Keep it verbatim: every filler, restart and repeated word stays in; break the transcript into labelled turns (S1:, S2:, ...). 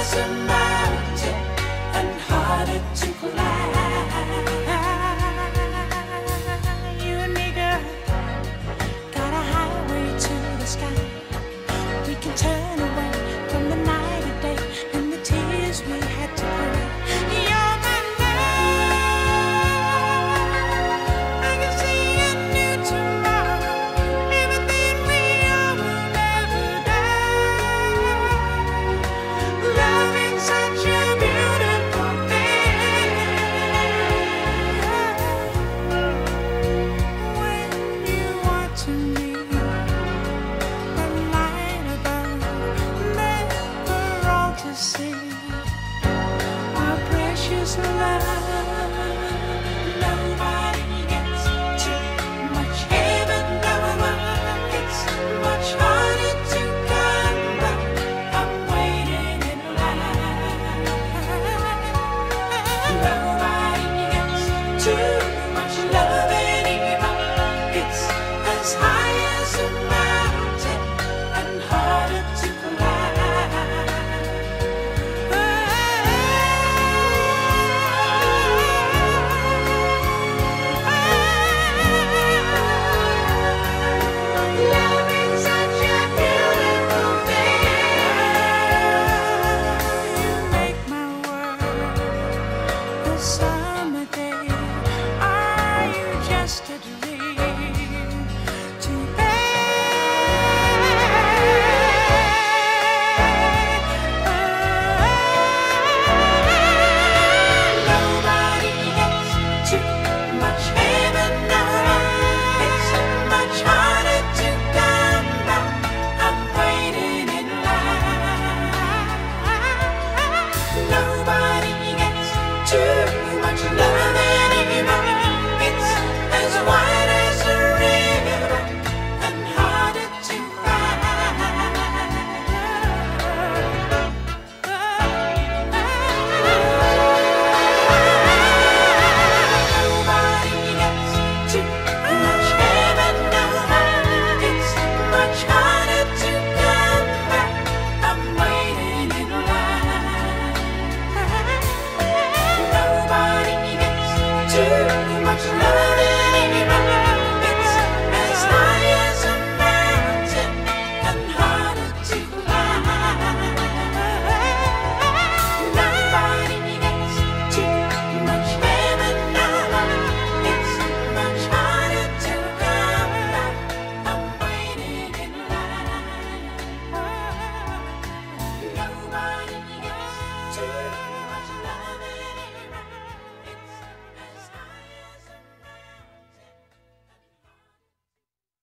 S1: as a mountain and harder to climb. You and me, girl, got a highway to the sky. We can turn away from the night and day and the tears we had to cry. You're my love. I can see a new tomorrow. Everything we are will never die. Love is such a beautiful thing. When you are to me, the light above, never all to see. Our precious love.